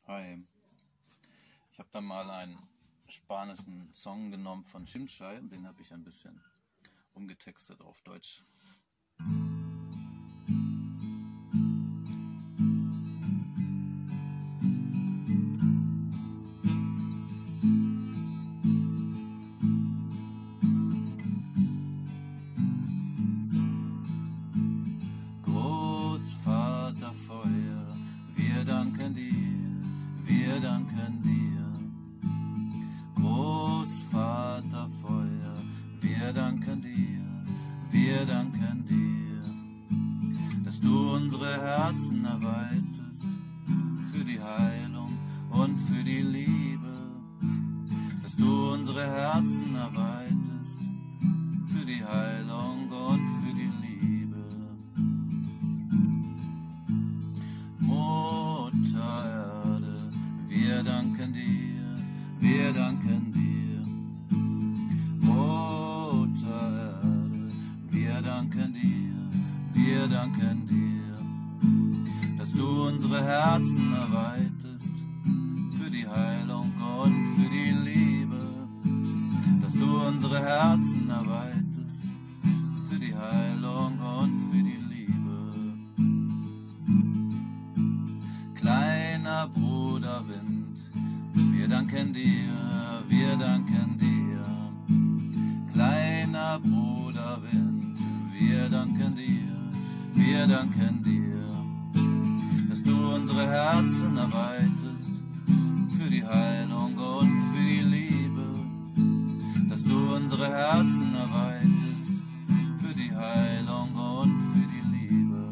Hi, ich habe da mal einen spanischen Song genommen von Chimchai und den habe ich ein bisschen umgetextet auf Deutsch. Großvater Feuer, wir danken dir, wir danken dir. Großvater Feuer, wir danken dir, wir danken dir, dass du unsere Herzen erweiterst für die Heilung und für die Liebe, dass du unsere Herzen erweiterst für die Heilung und für die Liebe. Mutter Erde, wir danken dir, wir danken dir. Mutter Erde, wir danken dir, wir danken dir, dass du unsere Herzen erweiterst für die Heilung und für die Liebe, dass du unsere Herzen erweiterst für die Heilung und für die Liebe. Kleiner Bruder Wind, wir danken dir, wir danken dir. Kleiner Bruder Wind, wir danken dir, wir danken dir, dass du unsere Herzen erweiterst für die Heilung und für die Liebe, dass du unsere Herzen erweiterst für die Heilung und für die Liebe.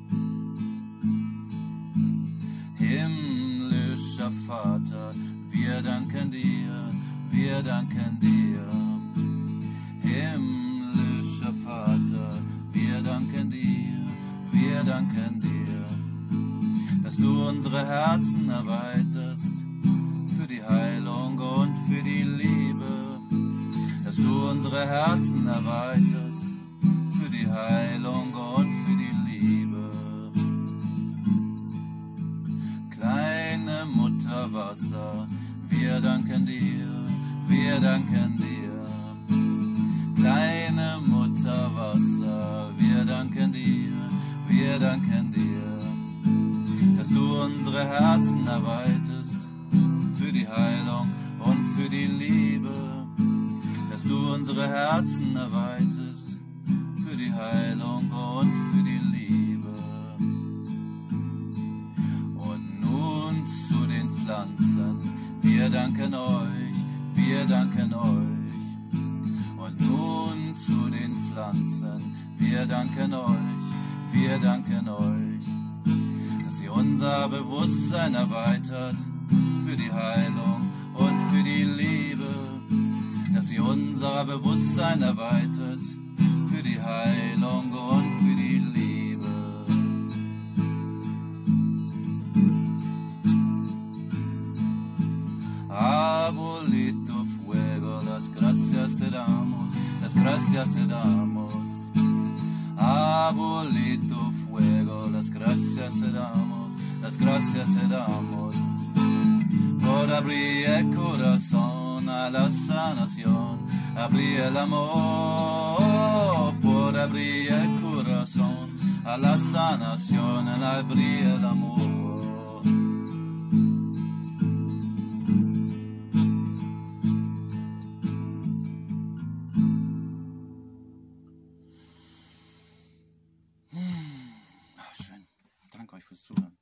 Himmlischer Vater, wir danken dir, wir danken dir. Himmlischer Vater, wir danken dir, wir danken dir, dass du unsere Herzen erweiterst für die Heilung und für die Liebe, dass du unsere Herzen erweiterst für die Heilung und für die Liebe. Kleine Mutter Wasser, wir danken dir, wir danken dir. Kleine Mutter Wasser, wir danken dir, wir danken dir, dass du unsere Herzen erweiterst für die Heilung und für die Liebe, dass du unsere Herzen erweiterst für die Heilung und für die Liebe. Und nun zu den Pflanzen, wir danken euch, wir danken euch. Und nun zu den Pflanzen, wir danken euch, wir danken euch, dass ihr unser Bewusstsein erweitert für die Heilung und für die Liebe, dass ihr unser Bewusstsein erweitert für die Heilung und für die Liebe. Abuelito Fuego, las gracias te damos, las gracias te damos. Abuelito Fuego, las gracias te damos, las gracias te damos. Por abrir el corazón a la sanación, abrir el amor. Por abrir el corazón a la sanación, al abrir el amor. Schön. Danke euch fürs Zuhören.